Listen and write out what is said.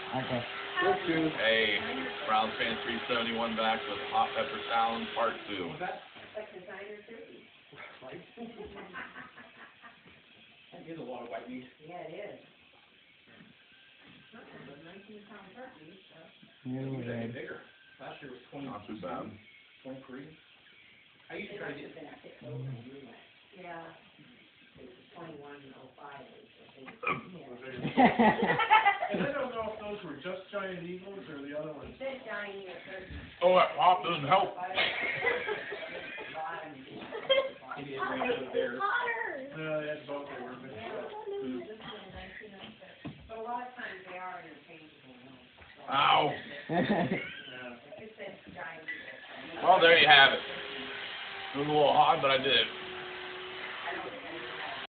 Okay. Hey, Browns fan 371 back with hot pepper salad part 2. Like designer turkey. Right? That is a lot of white meat. Yeah, it is. Not a 19-pound turkey, so. It's getting bigger. Last year was 20. Not too bad. 23. I used to try to get. Yeah. It was 2105. And I don't know if those were just giant eagles or the other ones. It said giant turkey. Oh, that pop doesn't help. Maybe it rained over there. No, that's both they were mixed up. But a lot of times they are interchangeable. Ow. Yeah. It says giant. Well, there you have it. It was a little hot, but I did it.